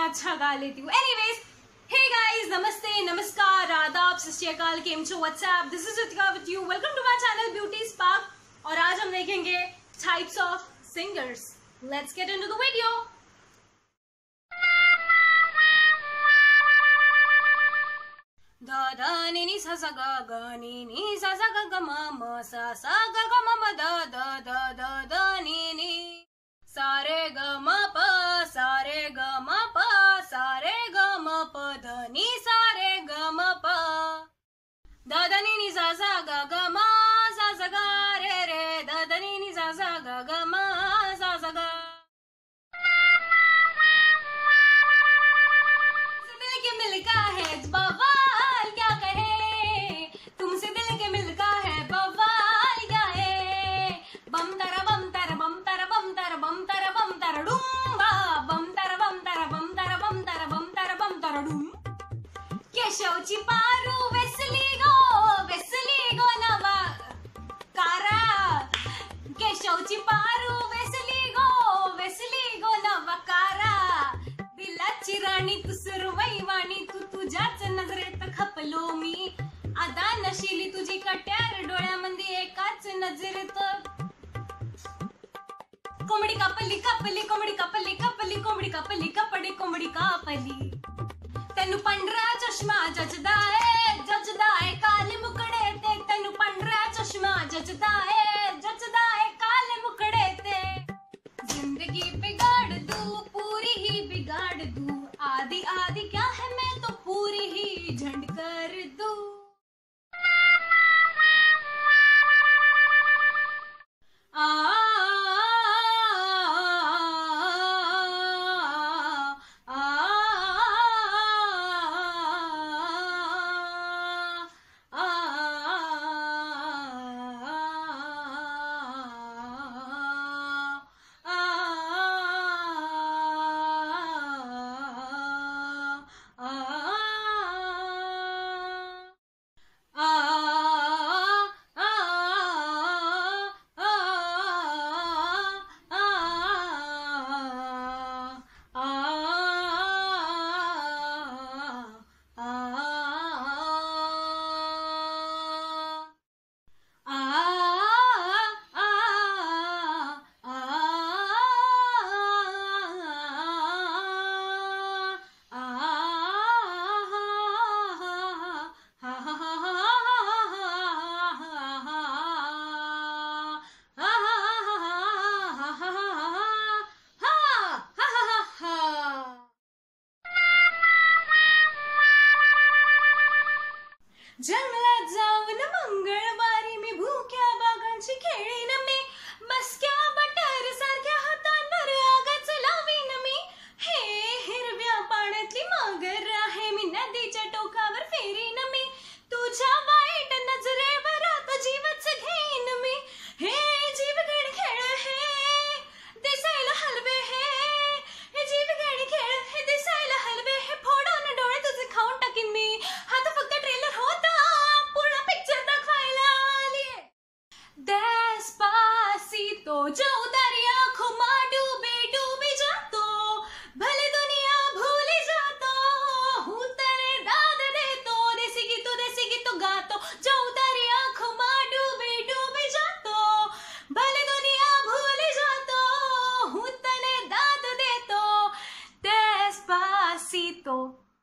मैं अच्छा गा लेती हूँ। एनीवेज, हे गाइस, नमस्ते, नमस्कार, आदाब, सत श्री अकाल, केम छो, what's up, this is Ritika with you. Welcome to my channel beauty spark. और आज हम देखेंगे types of singers. Let's get into the video. द द नि नि सा सा ग ग नि सा सा ग ग म म सा सा ग ग म म द द द द द नि सारे ग म प सारे ग म प सारे ग म प ध नि सारे ग म प द द नि सा सा ग ग म सा सा ग रे रे द द नि सा सा ग ग म सा सा ग। दिल के मिलका है बवाल क्या कहे, तुमसे दिल के मिलका है बवाल क्या है। बम तारा बम तारा बम तारा बम तारा बम तारा बम तारा डूंगा, बम तारा बम तारा बम तारा बम तारा बम तारा बम तारा डूम। केशवची पारू वेसली गो नवा कारा, केशवची पारू वेसली गो नवा कारा। दिलाची राणी तू सुरवई वाणी, तू तुझ्याच नजरेत खपलो मी। आदा नशिली तुझी कट्यार डोळ्यामध्ये एकाच नजरेत। कोंबडी कापली कापली कोंबडी कापली कापली कोंबडी कापली कपडे कोंबडी कापली। तेनू पंढरा चष्मा जचदा है काले मुकड़े ते, तेनू पंढरा चष्मा जचदा है काले मुकड़े ते। जिंदगी बिगाड़ दूं पूरी ही बिगाड़ दूं, आधी आधी क्या है मैं तो पूरी ही झंड कर दूं। जंगलात जाऊन मंगळवारी मी भुक्या बागांची खेळीन मी, मस्क्या बटर सारख्या हातांवर आगच लावीन मी। हे हिरव्या पाण्यातली मगर आहे मी, नदीच्या टोकावर फेरीन मी। तुझ्या वाईट नजरेवर आता जीवच घेईन मी। हे जीवघेणी खेळ हे दिसायला हलवे, हे जीवघेणी खेळ हे दिसायला हलवे। हे फोडून डोळे तुझे खाऊन टाकीन मी। हा तर फक्त ट्रेलर होता, पूर्ण पिक्चर दाखवायला आलीये। Despacito जो दरिया खुमा डूबे डूबे जातो, भले दुनिया भूल जातो, हूँ तेरे दाद देतो। देसी गीतो गातो, जो दरिया खुमा डूबे डूबे जातो, भले दुनिया भूल जातो, हूँ तेरे दाद देतो। Despacito।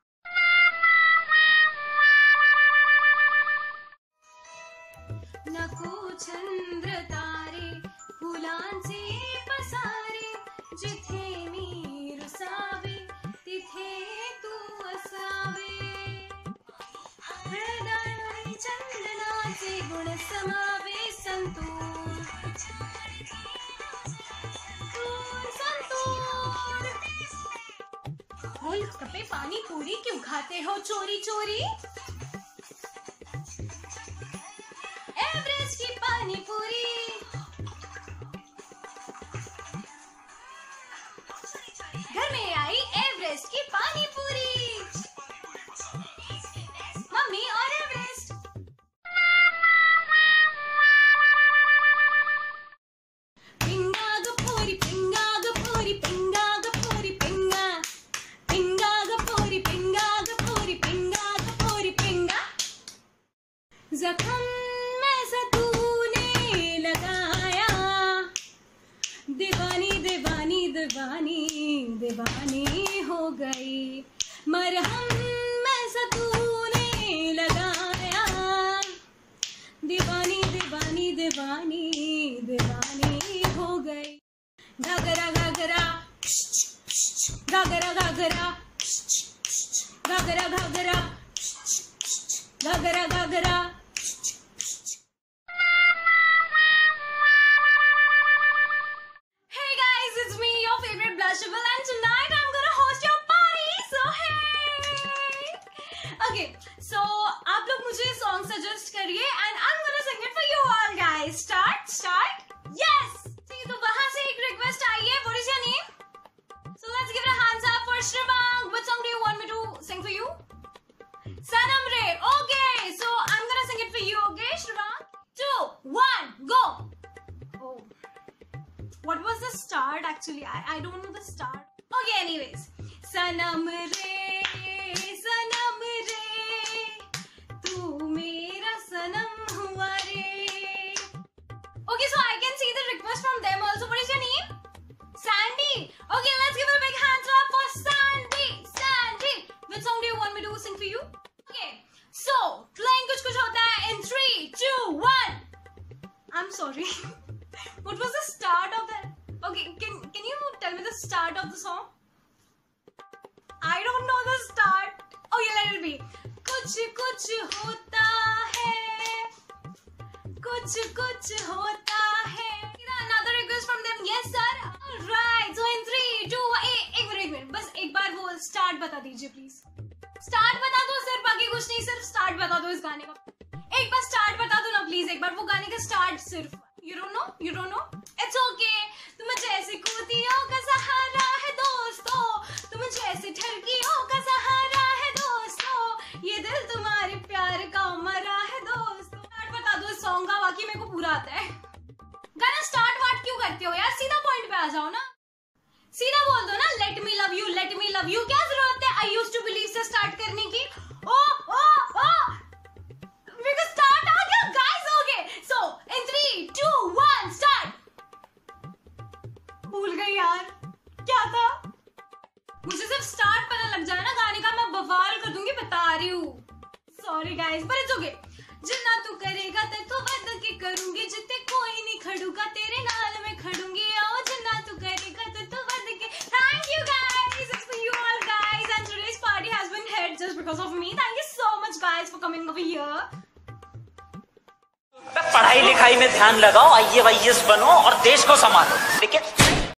नको चंद्र तारे फुलांचे पसारे, जिथे मी रुसावे तिथे तू असावे। हृदयाने चंदनाचे गुण समावे, संतूर संतूर। गोलगप्पे पानी पूरी क्यों खाते हो चोरी चोरी। एवरेस्ट की पानी पूरी, घर में आई एवरेस्ट की पानी पूरी। मम्मी और एवरेस्ट। पिंगा ग पूरी पिंगा ग पूरी पिंगा ग पूरी पिंगा पिंगा। Ghaghara Ghaghara Ghaghara Ghaghara Ghaghara Ghaghara Ghaghara Ghaghara. Hey guys, it's me, your favorite Blushable, and tonight I'm gonna host your party. So hey, okay, so आप लोग मुझे song suggest करिए and I'm gonna sing it for you all guys. Start, yes. See, तो वहाँ से एक request आई है. What is your name? So let's give it a hands up for Shrivank. What song do you want me to sing for you? Sanam Re. Okay, so I'm gonna sing it for you. Okay, Shrivank. 2, 1, go. Oh. What was the start actually? I don't know the start. Okay, anyways. Sanam re, tu mera sanam hua re. Okay, so I can see the request from them also. What is your name? Sandy. Okay, let's give a big hands up for Sandy. Sandy. Which song do you want me to sing for you? Okay, so playing kuch kuch hota hai in 3, 2, 1. I'm sorry. What was the start of that? Okay, can you tell me the start of the song? I don't know the start. Oh yeah, let it be. कुछ कुछ होता है, कुछ कुछ होता है. Another request from them. Yes sir. Alright. So in 3, 2, 1. एक minute. बस एक बार वो start बता दीजिए please. Start बता दो सिर्फ, बाकी कुछ नहीं, सिर्फ start बता दो इस गाने का. एक बार start बता दो ना please. एक बार वो गाने का start सिर्फ. You don't know? You don't know? It's okay. तुम जैसे कूदियों का सहारा है दोस्तों, तुम जैसे ठरकियों का सहारा है दोस्तों, ये दिल तुम्हारे प्यार का मरा है दोस्तों. स्टार्ट बता दो इस सॉन्ग का, बाकी मेरे को पूरा आता है. गाना स्टार्ट वाट क्यों करते हो यार? सीधा पॉइंट पे आ जाओ ना, सीधा बोल दो ना. Let me love you, let me love you. क्या जरूरत है आई यूज्ड टू बिलीव से स्टार्ट करने की? ओ ओ ओ मेरे को स्टार्ट आ गया guys. Okay, so in 3, 2, 1 start. भूल गई यार क्या था. मुझे सिर्फ स्टार्ट पता लग जाए ना गाने का, मैं बवाल कर दूंगी, बता रही हूँ. सॉरी गाइस, पर इट्स ओके. जिन्ना तू करेगा ते तो वध के करूंगी, जिते कोई नहीं खड़ूगा तेरे नाल में खड़ूंगी. ओ जिन्ना तू करेगा ते तो वध के. Thank you guys, it's for you all guys, and today's party has been held just because of me. Thank you so much guys for coming over here. पढ़ाई लिखाई में ध्यान लगाओ, IAS बनो और देश को संभालो. ठीक है.